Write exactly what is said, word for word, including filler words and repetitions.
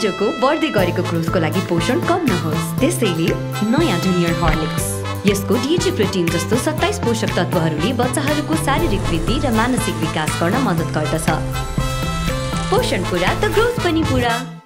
आजको बढ्दै गरेको ग्रोथको लागि पोषण कम नहोस्, त्यसैले नयाँ जुनियर हर्लिक्स। यसको डीएचए प्रोटिन जस्तो सत्ताइस पोषक तत्वहरूले बच्चाहरूको शारीरिक वृद्धि र मानसिक विकास गर्न मद्दत गर्दछ। पोषण पूरा त ग्रोथ पनि पूरा।